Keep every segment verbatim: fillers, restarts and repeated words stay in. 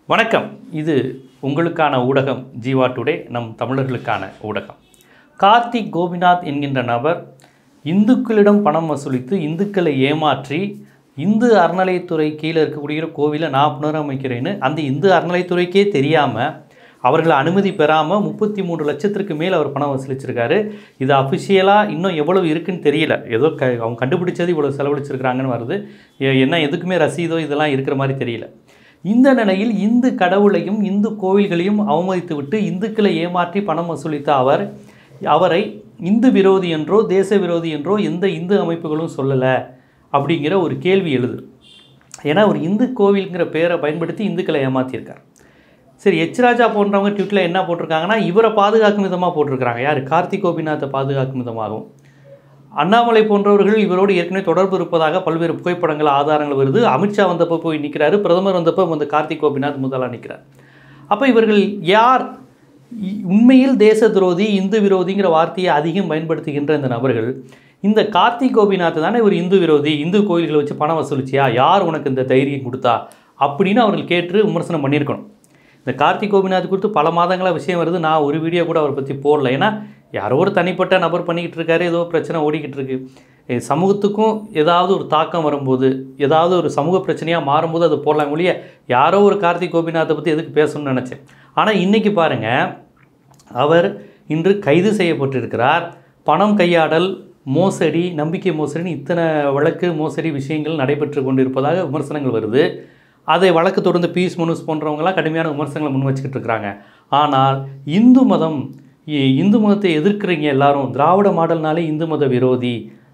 வணக்கம். இது உங்களுக்கான ஊடகம் ஜீவா டுடே, நம் தமிழர்களுக்கான ஊடகம். கார்த்திக் கோபிநாத் என்கின்ற நபர் இந்துக்களிடம் பணம் வசூலித்து இந்துக்களை ஏமாற்றி இந்து அறநிலையத்துறை கீழே இருக்கக்கூடிய கோவிலை நான் புனரமைக்கிறேன்னு அந்த இந்து அறநிலையத்துறைக்கே தெரியாமல் அவர்களை அனுமதி பெறாமல் முப்பத்தி மூன்று லட்சத்திற்கு மேல் அவர் பணம் வசூலிச்சிருக்காரு. இது அஃபிஷியலாக இன்னும் எவ்வளவு இருக்குன்னு தெரியல. ஏதோ க அவங்க கண்டுபிடிச்சது இவ்வளோ செலவழிச்சிருக்கிறாங்கன்னு வருது. என்ன எதுக்குமே ரசீதோ இதெல்லாம் இருக்கிற மாதிரி தெரியல. இந்த நிலையில் இந்து கடவுளையும் இந்து கோவில்களையும் அவமதித்துவிட்டு இந்துக்களை ஏமாற்றி பணம் வசூலித்த அவர் அவரை இந்து விரோதி என்றோ தேச விரோதி என்றோ எந்த இந்து அமைப்புகளும் சொல்லலை அப்படிங்கிற ஒரு கேள்வி எழுது. ஏன்னா ஒரு இந்து கோவிலுங்கிற பேரை பயன்படுத்தி இந்துக்களை ஏமாற்றியிருக்கார். சரி, ஹெச்.ராஜா போன்றவங்க ட்விட்டரில் என்ன போட்டிருக்காங்கன்னா, இவரை பாதுகாக்கும் விதமாக போட்டிருக்கிறாங்க. யார்? கார்த்திக் கோபிநாத்தை பாதுகாக்கும் விதமாகவும். அண்ணாமலை போன்றவர்கள் இவரோடு ஏற்கனவே தொடர்பு இருப்பதாக பல்வேறு புகைப்படங்கள் ஆதாரங்கள் வருது. அமித்ஷா வந்தப்போ போய் நிற்கிறாரு, பிரதமர் வந்தப்போ வந்து கார்த்திக் கோபிநாத் முதலாக நிற்கிறார். அப்போ இவர்கள் யார்? உண்மையில் தேச துரோதி இந்து விரோதிங்கிற வார்த்தையை அதிகம் பயன்படுத்துகின்ற இந்த நபர்கள் இந்த கார்த்திக் கோபிநாத் தானே ஒரு இந்து விரோதி, இந்து கோயில்களை வச்சு பணம் வசூலிச்சியா, யார் உனக்கு இந்த தைரியம் கொடுத்தா அப்படின்னு அவர்கள் கேட்டு விமர்சனம் பண்ணியிருக்கணும். இந்த கார்த்திக் கோபிநாத் குறித்து பல மாதங்களாக விஷயம் வருது. நான் ஒரு வீடியோ கூட அவரை பற்றி போடல. ஏன்னா யாரோ ஒரு தனிப்பட்ட நபர் பண்ணிக்கிட்டு இருக்காரு, ஏதோ பிரச்சனை ஓடிக்கிட்டு இருக்கு. சமூகத்துக்கும் ஏதாவது ஒரு தாக்கம் வரும்போது, ஏதாவது ஒரு சமூக பிரச்சனையாக மாறும்போது அது போடலாம் ஒழிய யாரோ ஒரு கார்த்திக் கோபிநாத்தை பற்றி எதுக்கு பேசணும்னு நினச்சேன். ஆனால் இன்றைக்கி பாருங்கள், அவர் இன்று கைது செய்யப்பட்டிருக்கிறார். பணம் கையாடல், மோசடி, நம்பிக்கை மோசடின்னு இத்தனை வழக்கு மோசடி விஷயங்கள் நடைபெற்று கொண்டிருப்பதாக விமர்சனங்கள் வருது. அதை வழக்கு தொடர்ந்து பீஸ் மனுஸ் போன்றவங்களாம் கடுமையான விமர்சனங்களை முன் வச்சுக்கிட்டு இருக்கிறாங்க. ஆனால் இந்து மதம் இந்து மதத்தை எதிர்க்கிறீங்க எல்லாரும், திராவிட மாடல்னாலே இந்து மத விரோதி,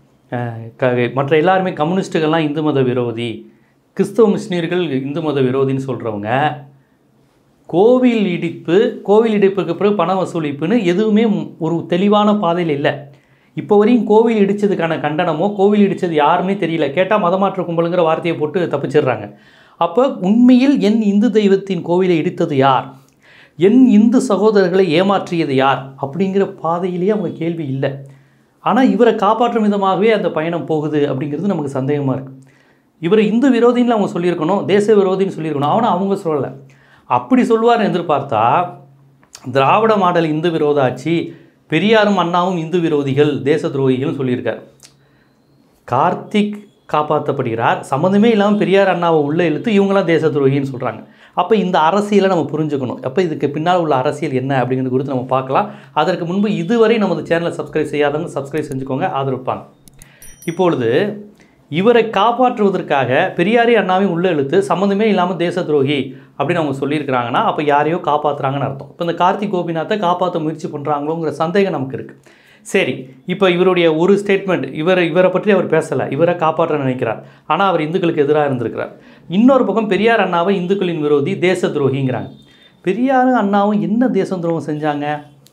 மற்ற எல்லாருமே கம்யூனிஸ்ட்டுகள்லாம் இந்து மத விரோதி, கிறிஸ்தவ மிஷினரிகள் இந்து மத விரோதின்னு சொல்கிறவங்க கோவில் இடிப்பு கோவில் இடிப்புக்கு பிறகு பண வசூலிப்புன்னு எதுவுமே ஒரு தெளிவான பாதையில் இல்லை. இப்போ வரையும் கோவில் இடித்ததுக்கான கண்டனமோ கோவில் இடித்தது யாருன்னே தெரியல. கேட்டால் மதமாற்ற கும்பலுங்கிற வார்த்தையை போட்டு தப்பிச்சிடுறாங்க. அப்போ உண்மையில் என் இந்து தெய்வத்தின் கோவிலை இடித்தது யார், என் இந்து சகோதரர்களை ஏமாற்றியது யார் அப்படிங்கிற பாதையிலேயே அவங்க கேள்வி இல்லை. ஆனால் இவரை காப்பாற்றும் விதமாகவே அந்த பயணம் போகுது அப்படிங்கிறது நமக்கு சந்தேகமாக இருக்குது. இவரை இந்து விரோதின்னு அவங்க சொல்லியிருக்கணும், தேச விரோதின்னு சொல்லியிருக்கணும். ஆனால் அவங்க சொல்லலை. அப்படி சொல்வார்னு எதிர்பார்த்தா திராவிட மாடல் இந்து விரோத ஆட்சி, பெரியாரும் அண்ணாவும் இந்து விரோதிகள் தேச துரோகிகள்னு சொல்லியிருக்கார். கார்த்திக் காப்பாற்றப்படுகிறார், சம்மந்தமே இல்லாமல் பெரியார் அண்ணாவை உள்ளே இழுத்து இவங்களாம் தேச துரோகின்னு சொல்கிறாங்க. அப்போ இந்த அரசியலை நம்ம புரிஞ்சுக்கணும். அப்போ இதுக்கு பின்னால் உள்ள அரசியல் என்ன அப்படிங்கிறது குறித்து நம்ம பார்க்கலாம். அதற்கு முன்பு இதுவரை நமது சேனலை சப்ஸ்கிரைப் செய்யாதவங்க சப்ஸ்கிரைப் செஞ்சுக்கோங்க, ஆதரவுப்பாங்க. இப்பொழுது இவரை காப்பாற்றுவதற்காக பெரியாரி அண்ணாவையும் உள்ளே இழுத்து சம்மந்தமே இல்லாமல் தேச துரோகி அப்படின்னு அவங்க சொல்லியிருக்கிறாங்கன்னா அப்போ யாரையோ காப்பாற்றுறாங்கன்னு அர்த்தம். இப்போ இந்த கார்த்திக் கோபிநாத்தை காப்பாற்ற முயற்சி பண்ணுறாங்களோங்கிற சந்தேகம் நமக்கு இருக்குது. சரி, இப்போ இவருடைய ஒரு ஸ்டேட்மெண்ட், இவர் இவரை பற்றி அவர் பேசலை, இவரை காப்பாற்ற நினைக்கிறார். ஆனால் அவர் இந்துக்களுக்கு எதிராக இருந்திருக்கிறார். இன்னொரு பக்கம் பெரியார் அண்ணாவை இந்துக்களின் விரோதி தேச துரோகிங்கிறாங்க. பெரியாரும் அண்ணாவும் என்ன தேச துரோகம் செஞ்சாங்க?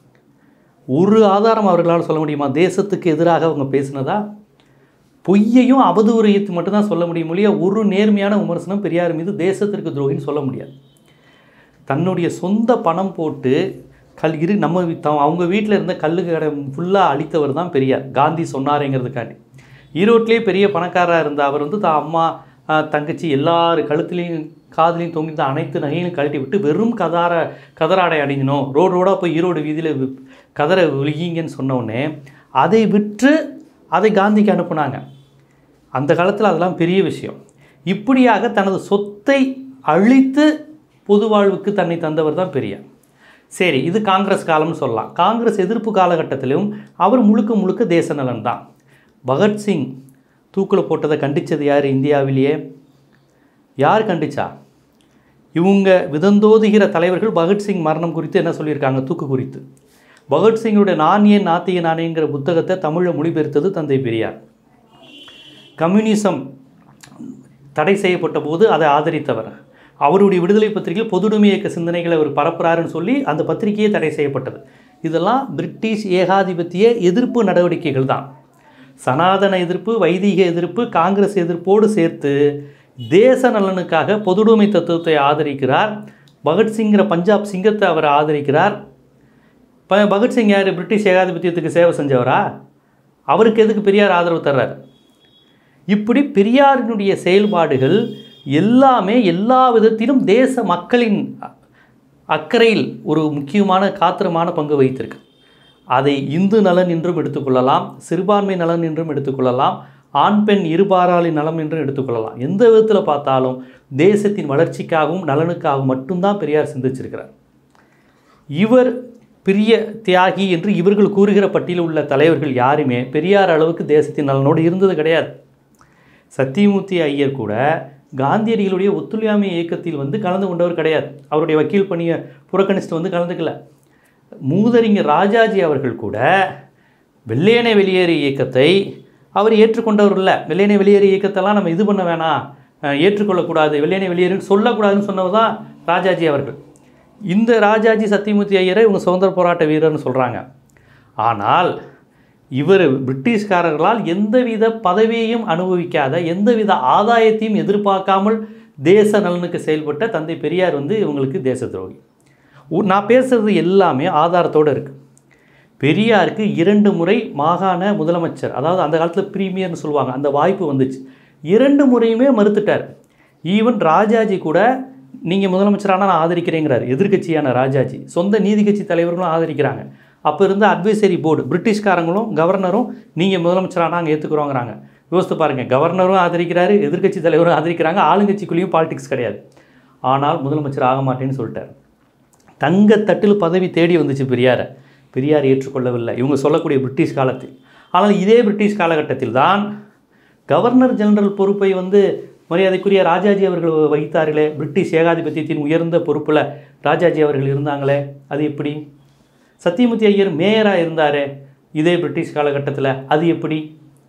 ஒரு ஆதாரம் அவர்களால் சொல்ல முடியுமா? தேசத்துக்கு எதிராக அவங்க பேசினதா? பொய்யையும் அவதூறையத்து மட்டும்தான் சொல்ல முடியும் மொழியா ஒரு நேர்மையான விமர்சனம் பெரியார் மீது தேசத்திற்கு துரோகின்னு சொல்ல முடியாது. தன்னுடைய சொந்த பணம் போட்டு கல் இரு நம்ம அவங்க வீட்டில் இருந்த கல்லுக்கு கடை ஃபுல்லாக அழித்தவர் தான் பெரியார். காந்தி சொன்னாருங்கிறதுக்காண்டி ஈரோட்டிலே பெரிய பணக்காரராக இருந்த அவர் வந்து தான் அம்மா தங்கச்சி எல்லார் கழுத்துலேயும் காதுலையும் தொங்கிட்டு அனைத்து நகையிலும் கழட்டி விட்டு வெறும் கதார கதராடை அணிஞ்சினோம், ரோடு ரோடாக போய் ஈரோடு வீதியில் கதரை விழுகிங்கன்னு சொன்னோடனே அதை விற்று அதை காந்திக்கு அனுப்புனாங்க. அந்த காலத்தில் அதெல்லாம் பெரிய விஷயம். இப்படியாக தனது சொத்தை அழித்து பொது வாழ்வுக்கு தன்னை தந்தவர் தான் பெரியார். சரி, இது காங்கிரஸ் காலம்னு சொல்லலாம். காங்கிரஸ் எதிர்ப்பு காலகட்டத்திலும் அவர் முழுக்க முழுக்க தேச நலன் தான். பகத்சிங் தூக்கில் போட்டதை கண்டித்தது யார்? இந்தியாவிலேயே யார் கண்டிச்சா? இவங்க விதந்தோதுகிற தலைவர்கள் பகத்சிங் மரணம் குறித்து என்ன சொல்லியிருக்காங்க? தூக்கு குறித்து. பகத்சிங்குடைய நான் ஏன் நாத்திய நானேங்கிற புத்தகத்தை தமிழில் மொழிபெயர்த்தது தந்தை பெரியார். கம்யூனிசம் தடை செய்யப்பட்ட போது அதை ஆதரித்தவர். அவருடைய விடுதலை பத்திரிகையில் பொதுவுடைமை இயக்க சிந்தனைகளை அவர் பரப்புறாருன்னு சொல்லி அந்த பத்திரிகையே தடை செய்யப்பட்டது. இதெல்லாம் பிரிட்டிஷ் ஏகாதிபத்திய எதிர்ப்பு நடவடிக்கைகள் தான். சனாதன எதிர்ப்பு, வைதிக எதிர்ப்பு, காங்கிரஸ் எதிர்ப்போடு சேர்த்து தேச நலனுக்காக பொதுவுடைமை தத்துவத்தை ஆதரிக்கிறார். பகத்சிங்கிற பஞ்சாப் சிங்கத்தை அவர் ஆதரிக்கிறார். ப பகத்சிங் யார்? பிரிட்டிஷ் ஏகாதிபத்தியத்துக்கு சேவை செஞ்சவரா? அவருக்கு எதுக்கு பெரியார் ஆதரவு தர்றார்? இப்படி பெரியாரினுடைய செயல்பாடுகள் எல்லாமே எல்லா விதத்திலும் தேச மக்களின் அக்கறையில் ஒரு முக்கியமான காத்திரமான பங்கு வகித்திருக்கு. அதை இந்து நலன் என்றும் எடுத்துக்கொள்ளலாம், சிறுபான்மை நலன் என்றும் எடுத்துக்கொள்ளலாம், ஆண் பெண் இருபாராளி நலம் என்றும் எடுத்துக்கொள்ளலாம். எந்த விதத்தில் பார்த்தாலும் தேசத்தின் வளர்ச்சிக்காகவும் நலனுக்காகவும் மட்டும்தான் பெரியார் சிந்திச்சிருக்கிறார். இவர் பெரிய தியாகி என்று இவர்கள் கூறுகிற பட்டியலில் உள்ள தலைவர்கள் யாருமே பெரியார் அளவுக்கு தேசத்தின் நலனோடு இருந்தது கிடையாது. சத்தியமூர்த்தி ஐயர் கூட காந்தியடிகளுடைய ஒத்துழையாமை இயக்கத்தில் வந்து கலந்து கொண்டவர் கிடையாது. அவருடைய வக்கீல் பணியை புறக்கணிச்சுட்டு வந்து கலந்துக்கல. மூதறிஞர் ராஜாஜி அவர்கள் கூட வெள்ளையனே வெளியேறு இயக்கத்தை அவர் ஏற்றுக்கொண்டவர் இல்லை. வெள்ளையனே வெளியேறு இயக்கத்தெல்லாம் நம்ம இது பண்ண வேணாம், ஏற்றுக்கொள்ளக்கூடாது, வெள்ளையனே வெளியேறுன்னு சொல்லக்கூடாதுன்னு சொன்னவர் தான் ராஜாஜி அவர்கள். இந்த ராஜாஜி சத்தியமூர்த்தி ஐயரை இவங்க சுதந்திர போராட்ட வீரர்னு சொல்கிறாங்க. ஆனால் இவர் பிரிட்டிஷ்காரர்களால் எந்தவித பதவியையும் அனுபவிக்காத, எந்தவித ஆதாயத்தையும் எதிர்பார்க்காமல் தேச நலனுக்கு செயல்பட்ட தந்தை பெரியார் வந்து இவங்களுக்கு தேச துரோகி. நான் பேசுகிறது எல்லாமே ஆதாரத்தோடு இருக்குது. பெரியாருக்கு இரண்டு முறை மாகாண முதலமைச்சர், அதாவது அந்த காலத்தில் பிரீமியர்னு சொல்லுவாங்க, அந்த வாய்ப்பு வந்துச்சு. இரண்டு முறையுமே மறுத்துட்டார். ஈவன் ராஜாஜி கூட நீங்கள் முதலமைச்சரானால் நான் ஆதரிக்கிறேங்கிறார். எதிர்கட்சியான ராஜாஜி சொந்த நீதி கட்சி தலைவர்களும் ஆதரிக்கிறாங்க. அப்போ இருந்த அட்வைசரி போர்டு பிரிட்டிஷ்காரங்களும் கவர்னரும் நீங்கள் முதலமைச்சராக நாங்கள் ஏற்றுக்கிறோங்கிறாங்க. யோசித்து பாருங்கள், கவர்னரும் ஆதரிக்கிறாரு, எதிர்கட்சி தலைவரும் ஆதரிக்கிறாங்க, ஆளுங்கட்சிக்குள்ளேயும் பாலிடிக்ஸ் கிடையாது. ஆனால் முதலமைச்சர் ஆக மாட்டேன்னு சொல்லிட்டார். தங்கத்தட்டில் பதவி தேடி வந்துச்சு பெரியாரை. பெரியார் ஏற்றுக்கொள்ளவில்லை இவங்க சொல்லக்கூடிய பிரிட்டிஷ் காலத்தில். ஆனால் இதே பிரிட்டிஷ் காலகட்டத்தில் தான் கவர்னர் ஜெனரல் பொறுப்பை வந்து மரியாதைக்குரிய ராஜாஜி அவர்கள் வகித்தார்களே. பிரிட்டிஷ் ஏகாதிபத்தியத்தின் உயர்ந்த பொறுப்பில் ராஜாஜி அவர்கள் இருந்தாங்களே, அது எப்படி? சத்தியமூர்த்தி ஐயர் மேயராக இருந்தார் இதே பிரிட்டிஷ் காலகட்டத்தில், அது எப்படி?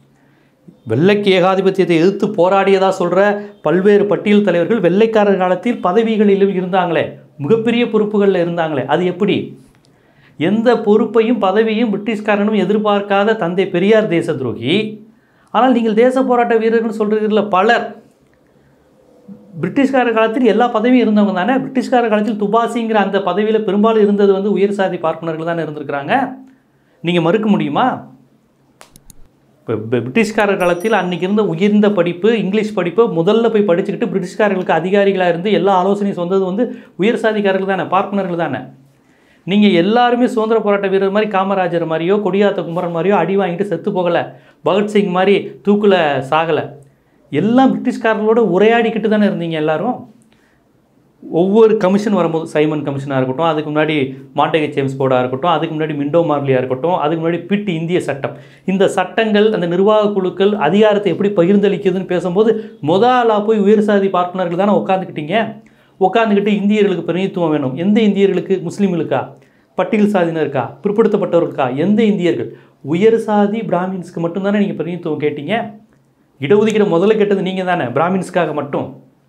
வெள்ளைக்கு ஏகாதிபத்தியத்தை எதிர்த்து போராடியதாக சொல்கிற பல்வேறு பட்டியல் தலைவர்கள் வெள்ளைக்காரர் காலத்தில் பதவிகளிலும் இருந்தாங்களே, மிகப்பெரிய பொறுப்புகளில் இருந்தாங்களே, அது எப்படி? எந்த பொறுப்பையும் பதவியும் பிரிட்டிஷ்காரனும் எதிர்பார்க்காத தந்தை பெரியார் தேச துரோகி. ஆனால் நீங்கள் தேச போராட்ட வீரர்கள் சொல்கிறீர்கள பலர் பிரிட்டிஷ்கார காலத்தில் எல்லா பதவியும் இருந்தவங்க தானே. பிரிட்டிஷ்கார காலத்தில் துபாசிங்கிற அந்த பதவியில் பெரும்பாலும் இருந்தது வந்து உயர் சாதி பார்ப்பனர்கள் தானே இருந்திருக்கிறாங்க. நீங்கள் மறுக்க முடியுமா? இப்போ பிரிட்டிஷ்காரர் காலத்தில் அன்றைக்கி இருந்த உயர்ந்த படிப்பு இங்கிலீஷ் படிப்பு முதல்ல போய் படிச்சுக்கிட்டு பிரிட்டிஷ்காரர்களுக்கு அதிகாரிகளாக இருந்து எல்லா ஆலோசனையும் சொன்னது வந்து உயர் சாதிக்காரர்கள் தானே, பார்ப்பனர்கள் தானே. நீங்கள் எல்லாருமே சுதந்திர போராட்ட வீரர் மாதிரி காமராஜர் மாதிரியோ கொடியாத்த குமரன் மாதிரியோ அடி வாங்கிட்டு செத்து போகலை, பகத்சிங் மாதிரி தூக்கில் சாகலை. எல்லாம் பிரிட்டிஷ்காரர்களோட உரையாடிக்கிட்டு தானே இருந்தீங்க எல்லாரும். ஒவ்வொரு கமிஷன் வரும்போது, சைமன் கமிஷனாக இருக்கட்டும், அதுக்கு முன்னாடி மாண்டேக ஜேம்ஸ் போர்டாக இருக்கட்டும், அதுக்கு முன்னாடி மிண்டோ மார்லியாக இருக்கட்டும், அதுக்கு முன்னாடி பிட் இந்திய சட்டம், இந்த சட்டங்கள் அந்த நிர்வாக குழுக்கள் அதிகாரத்தை எப்படி பகிர்ந்தளிக்குதுன்னு பேசும்போது முதலாக போய் உயர் சாதி பார்ப்பனர்கள் தானே உட்காந்துக்கிட்டீங்க. உட்காந்துக்கிட்டு இந்தியர்களுக்கு பிரதிநிதித்துவம் வேணும். எந்த இந்தியர்களுக்கு? முஸ்லீம்களுக்கா, பட்டியல் சாதியினருக்கா, பிற்படுத்தப்பட்டவர்களுக்கா? எந்த இந்தியர்கள்? உயர் சாதி பிராமின்ஸ்க்கு மட்டும்தானே நீங்கள் பிரதிநிதித்துவம் கேட்டீங்க. இடஒதுக்கீடு முதல்ல கேட்டது நீங்கள் தானே, பிராமின்ஸ்க்காக மட்டும்.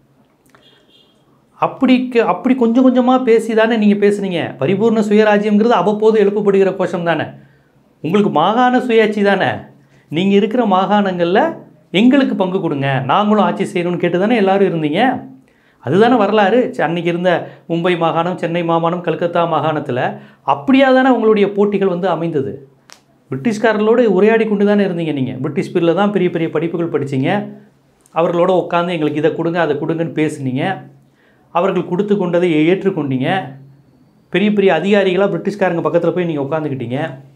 அப்படி அப்படி கொஞ்சம் கொஞ்சமாக பேசி தானே நீங்கள் பேசுனீங்க. பரிபூர்ண சுயராஜ்யம்ங்கிறது அவ்வப்போது எழுப்பப்படுகிற கோஷம் தானே. உங்களுக்கு மாகாண சுயாட்சி தானே. நீங்கள் இருக்கிற மாகாணங்களில் எங்களுக்கு பங்கு கொடுங்க, நாங்களும் ஆட்சி செய்யணும்னு கேட்டு தானே எல்லோரும் இருந்தீங்க. அதுதானே வரலாறு. அன்றைக்கி இருந்த மும்பை மாகாணம், சென்னை மாகாணம், கல்கத்தா மாகாணத்தில் அப்படியா தானே உங்களுடைய போட்டிகள் வந்து அமைந்தது. பிரிட்டிஷ்காரர்களோடு உரையாடி கொண்டு தானே இருந்தீங்க. நீங்கள் பிரிட்டிஷ் பீரில் தான் பெரிய பெரிய படிப்புகள் படிச்சிங்க. அவர்களோட உட்காந்து எங்களுக்கு இதை கொடுங்க அதை கொடுங்கன்னு பேசுனீங்க. அவர்கள் கொடுத்து கொண்டதை ஏற்றுக்கொண்டீங்க. பெரிய பெரிய அதிகாரிகளாக பிரிட்டிஷ்காரங்க பக்கத்தில் போய் நீங்கள் உட்காந்துக்கிட்டீங்க.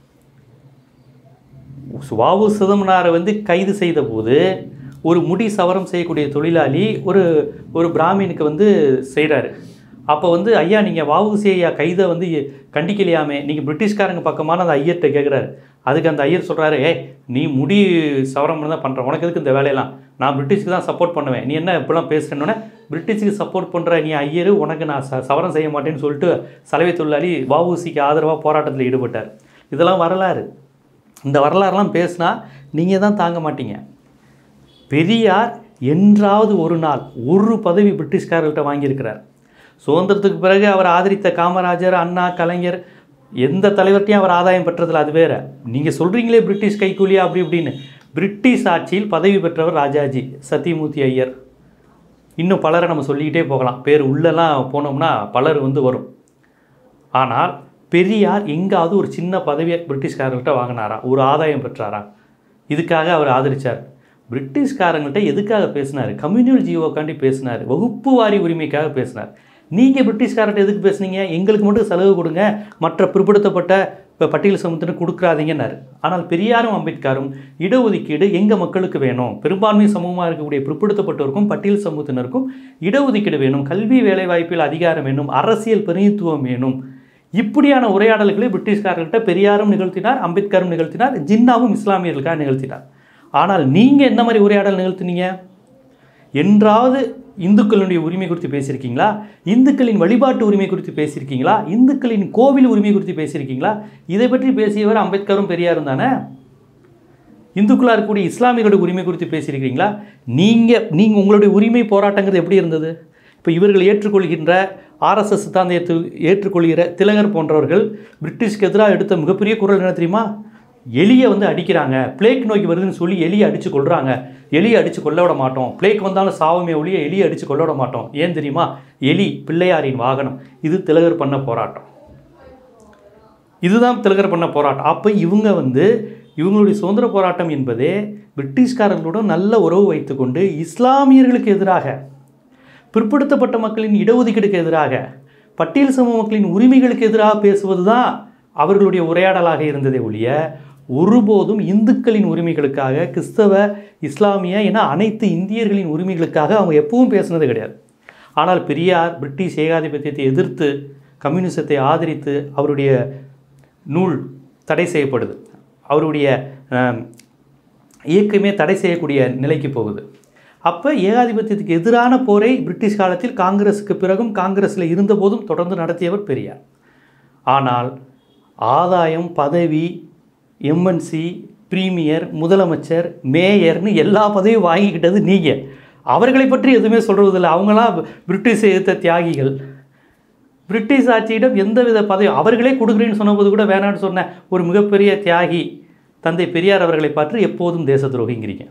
வாவு சிதம்பரனாரை வந்து கைது செய்த போது ஒரு முடி சவரம் செய்யக்கூடிய தொழிலாளி ஒரு ஒரு பிராமினுக்கு வந்து செய்கிறாரு. அப்போ வந்து ஐயா நீங்கள் வாவுசி ஐயா கைதை வந்து கண்டிக்கலையாமே, நீங்கள் பிரிட்டிஷ்காரங்க பக்கமான அந்த ஐயர்கிட்ட கேட்குறாரு. அதுக்கு அந்த ஐயர் சொல்கிறாரு, ஏய் நீ முடி சவரம் தான் பண்ணுற, உனக்கு எதுக்கு இந்த வேலையெல்லாம், நான் பிரிட்டிஷ்க்கு தான் சப்போர்ட் பண்ணுவேன், நீ என்ன இப்படிலாம் பேசுகிறேன்னொன்னே பிரிட்டிஷுக்கு சப்போர்ட் பண்ணுற நீ ஐயர், உனக்கு நான் ச சவரம் செய்ய மாட்டேன்னு சொல்லிட்டு சலவை தொழிலாளி வஉசிக்கு ஆதரவாக போராட்டத்தில் ஈடுபட்டார். இதெல்லாம் வரலாறு. இந்த வரலாறுலாம் பேசினா நீங்கள் தான் தாங்க மாட்டீங்க. பெரியார் என்றாவது ஒரு நாள் ஒரு பதவி பிரிட்டிஷ்காரர்கிட்ட வாங்கியிருக்கிறார். சுதந்திரத்துக்கு பிறகு அவர் ஆதரித்த காமராஜர், அண்ணா, கலைஞர் எந்த தலைவர்கிட்டையும் அவர் ஆதாயம் பெற்றதில்லை. அது வேறு. நீங்கள் சொல்கிறீங்களே பிரிட்டிஷ் கைக்கூலியா அப்படி இப்படின்னு. பிரிட்டிஷ் ஆட்சியில் பதவி பெற்றவர் ராஜாஜி, சத்தியமூர்த்தி ஐயர், இன்னும் பலரை நம்ம சொல்லிக்கிட்டே போகலாம். பேர் உள்ளெல்லாம் போனோம்னா பலர் வந்து வரும். ஆனால் பெரியார் எங்காவது ஒரு சின்ன பதவியை பிரிட்டிஷ்காரர்கிட்ட வாங்கினாரா, ஒரு ஆதாயம் பெற்றாரா? இதுக்காக அவர் ஆதரித்தார். பிரிட்டிஷ்காரங்கள்ட்ட எதுக்காக பேசினார்? கம்யூனல் ஜீவோக்காண்டி பேசினார், வகுப்பு வாரி உரிமைக்காக பேசினார். நீங்கள் பிரிட்டிஷ்காரர்கிட்ட எதுக்கு பேசுனீங்க? எங்களுக்கு மட்டும் செலவு கொடுங்க, மற்ற பிற்படுத்தப்பட்ட இப்போ பட்டியல் சமூகத்தினர் கொடுக்குறாதீங்கன்னாரு. ஆனால் பெரியாரும் அம்பேத்கரும் இடஒதுக்கீடு எங்கள் மக்களுக்கு வேணும், பெரும்பான்மை சமூகமாக இருக்கக்கூடிய பிற்படுத்தப்பட்டோருக்கும் பட்டியல் சமூகத்தினருக்கும் இடஒதுக்கீடு வேணும், கல்வி வேலைவாய்ப்பில் அதிகாரம் வேணும், அரசியல் பிரதிநிதித்துவம் வேணும், இப்படியான உரையாடல்களை பிரிட்டிஷ்காரர்கிட்ட பெரியாரும் நிகழ்த்தினார், அம்பேத்கரும் நிகழ்த்தினார், ஜின்னாவும் இஸ்லாமியர்களுக்காக நிகழ்த்தினார். ஆனால் நீங்கள் எந்த மாதிரி உரையாடல் நிகழ்த்தினீங்க? என்றாவது இந்துக்களுடைய உரிமை குறித்து பேசியிருக்கீங்களா? இந்துக்களின் வழிபாட்டு உரிமை குறித்து பேசியிருக்கீங்களா? இந்துக்களின் கோவில் உரிமை குறித்து பேசியிருக்கீங்களா? இதை பற்றி பேசியவர் அம்பேத்கரும் பெரியாரும் தானே. இந்துக்களாக இருக்கக்கூடிய இஸ்லாமியர்களுடைய உரிமை குறித்து பேசியிருக்கீங்களா? நீங்கள் நீங்கள் உங்களுடைய உரிமை போராட்டங்கிறது எப்படி இருந்தது? இப்போ இவர்கள் ஏற்றுக்கொள்கின்ற ஆர்எஸ்எஸ் சித்தாந்தத்தை ஏற்றுக்கொள்கிற திலகர் போன்றவர்கள் பிரிட்டிஷ்க்கு எதிராக எடுத்த மிகப்பெரிய குரல் என்ன தெரியுமா? எலியை வந்து அடிக்கிறாங்க, பிளேக் நோய்க்கு வருதுன்னு சொல்லி எலியை அடித்து கொள்கிறாங்க, எலியை அடித்து கொள்ள விட மாட்டோம், பிளேக் வந்தாலும் சாவமே ஒழிய எலியை அடித்து கொள்ள விட மாட்டோம். ஏன் தெரியுமா? எலி பிள்ளையாரின் வாகனம். இது திலகர் பண்ண போராட்டம், இதுதான் திலகர் பண்ண போராட்டம். அப்போ இவங்க வந்து இவங்களுடைய சுதந்திர போராட்டம் என்பதே பிரிட்டிஷ்காரர்களுடன் நல்ல உறவு வைத்துக்கொண்டு இஸ்லாமியர்களுக்கு எதிராக, பிற்படுத்தப்பட்ட மக்களின் இடஒதுக்கீடுக்கு எதிராக, பட்டியல் சமூக மக்களின் உரிமைகளுக்கு எதிராக பேசுவது தான் அவர்களுடைய உரையாடலாக இருந்ததே ஒழிய ஒருபோதும் இந்துக்களின் உரிமைகளுக்காக, கிறிஸ்தவ இஸ்லாமிய என அனைத்து இந்தியர்களின் உரிமைகளுக்காக அவங்க எப்பவும் பேசுனது கிடையாது. ஆனால் பெரியார் பிரிட்டிஷ் ஏகாதிபத்தியத்தை எதிர்த்து கம்யூனிசத்தை ஆதரித்து அவருடைய நூல் தடை செய்யப்படுது, அவருடைய இயக்கமே தடை செய்யக்கூடிய நிலைக்கு போகுது. அப்போ ஏகாதிபத்தியத்துக்கு எதிரான போரை பிரிட்டிஷ் காலத்தில் காங்கிரஸுக்கு பிறகும் காங்கிரஸில் இருந்தபோதும் தொடர்ந்து நடத்தியவர் பெரியார். ஆனால் ஆதாயம், பதவி, எம்என்சி, பிரீமியர், முதலமைச்சர், மேயர்னு எல்லா பதவியும் வாங்கிக்கிட்டது நீங்கள். அவர்களை பற்றி எதுவுமே சொல்கிறதில்லை. அவங்களாம் பிரிட்டிஷை எதிர்த்த தியாகிகள். பிரிட்டிஷ் ஆட்சியிடம் எந்தவித பதவி அவர்களே கொடுக்குறேன்னு சொன்னபோது கூட வேணான்னு சொன்ன ஒரு மிகப்பெரிய தியாகி தந்தை பெரியார் அவர்களை பார்த்து எப்போதும் தேச துரோகிங்கிறீங்க.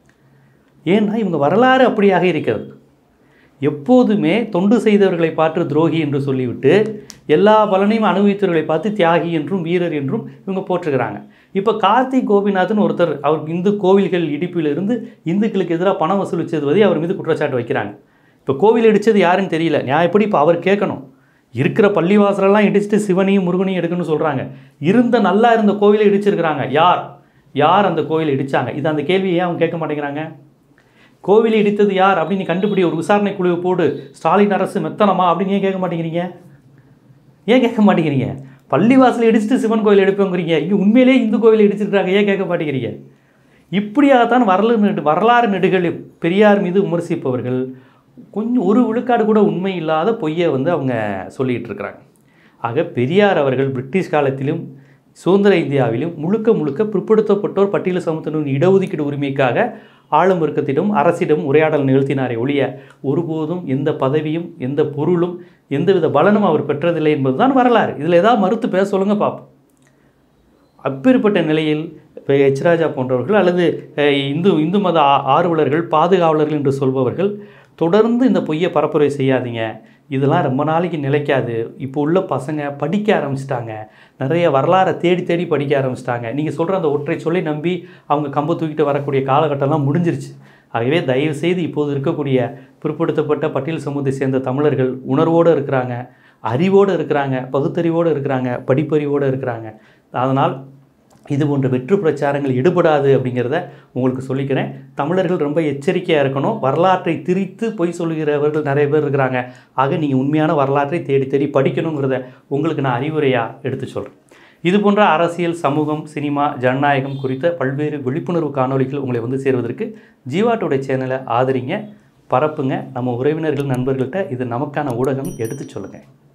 ஏன்னா இவங்க வரலாறு அப்படியாக இருக்கிறது. எப்போதுமே தொண்டு செய்தவர்களை பார்த்து துரோகி என்று சொல்லிவிட்டு எல்லா பலனையும் அனுபவித்தவர்களை பார்த்து தியாகி என்றும் வீரர் என்றும் இவங்க போற்றுகிறாங்க. இப்போ கார்த்திக் கோபிநாத்னு ஒருத்தர், அவர் இந்து கோவில்கள் இடிப்பிலிருந்து இந்துக்களுக்கு எதிராக பணம் வசூலித்தது பற்றி அவர் மீது குற்றச்சாட்டு வைக்கிறாங்க. இப்போ கோவில் இடித்தது யாருன்னு தெரியல, நான் எப்படி இப்போ அவர் கேட்கணும்? இருக்கிற பள்ளிவாசலெல்லாம் இடிச்சுட்டு சிவனையும் முருகனையும் எடுக்கணும்னு சொல்கிறாங்க. இருந்த நல்லா இருந்த கோவிலை இடிச்சிருக்கிறாங்க. யார் யார் அந்த கோவிலை இடித்தாங்க? இது அந்த கேள்வியை ஏன் அவங்க கேட்க மாட்டேங்கிறாங்க? கோவிலை இடித்தது யார் அப்படின்னு கண்டுபிடி, ஒரு விசாரணை குழுவை போடு, ஸ்டாலின் அரசு மெத்தனமா அப்படின்னு ஏன் கேட்க மாட்டேங்கிறீங்க? ஏன் கேட்க மாட்டேங்கிறீங்க? பள்ளிவாசலை இடிச்சுட்டு சிவன் கோயில் எடுப்போங்கிறீங்க, இங்கே உண்மையிலே இந்து கோயிலை இடிச்சிருக்காங்க, ஏன் கேட்க மாட்டேங்கிறீங்க? இப்படியாகத்தான் வரலாறு நெடு வரலாறு நெடுகளில் பெரியார் மீது விமர்சிப்பவர்கள் கொஞ்சம் ஒரு விழுக்காடு கூட உண்மை இல்லாத பொய்யை வந்து அவங்க சொல்லிகிட்டு இருக்கிறாங்க. ஆக பெரியார் அவர்கள் பிரிட்டிஷ் காலத்திலும் சுதந்திர இந்தியாவிலும் முழுக்க முழுக்க பிற்படுத்தப்பட்டோர் பட்டியல் சமூகத்தின் இடஒதுக்கீடு உரிமைக்காக ஆளும் வர்க்கத்திடம் அரசிடம் உரையாடல் நிகழ்த்தினாரே ஒழிய ஒருபோதும் எந்த பதவியும் எந்த பொருளும் எந்தவித பலனும் அவர் பெற்றதில்லை என்பதுதான் வரலாறு. இதில் ஏதாவது மறுத்து பேச சொல்லுங்க பார்ப்போம். அப்பேற்பட்ட நிலையில் இப்போ ஹெச் ராஜா போன்றவர்கள் அல்லது இந்து இந்து மத ஆர்வலர்கள், பாதுகாவலர்கள் என்று சொல்பவர்கள் தொடர்ந்து இந்த பொய்யை பரப்புரை செய்யாதீங்க, இதெல்லாம் ரொம்ப நாளைக்கு நிலைக்காது. இப்போ உள்ள பசங்க படிக்க ஆரம்பிச்சிட்டாங்க, நிறைய வரலாறை தேடி தேடி படிக்க ஆரம்பிச்சிட்டாங்க. நீங்கள் சொல்கிற அந்த ஒற்றை சொல்லி நம்பி அவங்க கம்பு தூக்கிட்டு வரக்கூடிய காலகட்டம்லாம் முடிஞ்சிருச்சு. ஆகவே தயவுசெய்து இப்போது இருக்கக்கூடிய பிற்படுத்தப்பட்ட பட்டியல் சமூகத்தை சேர்ந்த தமிழர்கள் உணர்வோடு இருக்கிறாங்க, அறிவோடு இருக்கிறாங்க, பகுத்தறிவோடு இருக்கிறாங்க, படிப்பறிவோடு இருக்கிறாங்க. அதனால் இது போன்ற வெற்று பிரச்சாரங்கள் ஈடுபடாது அப்படிங்கிறத உங்களுக்கு சொல்லிக்கிறேன். தமிழர்கள் ரொம்ப எச்சரிக்கையாக இருக்கணும். வரலாற்றை திரித்து பொய் சொல்கிறவர்கள் நிறைய பேர் இருக்கிறாங்க. ஆக நீங்கள் உண்மையான வரலாற்றை தேடி தேடி படிக்கணுங்கிறத உங்களுக்கு நான் அறிவுரையாக எடுத்து சொல்கிறேன். இது போன்ற அரசியல், சமூகம், சினிமா, ஜனநாயகம் குறித்த பல்வேறு விழிப்புணர்வு காணொலிகள் உங்களை வந்து சேருவதற்கு ஜீவா டுடே சேனலை ஆதரிங்க, பரப்புங்க. நம்ம உறவினர்கள், நண்பர்கள்ட்ட இது நமக்கான ஊடகம் எடுத்து சொல்லுங்கள்.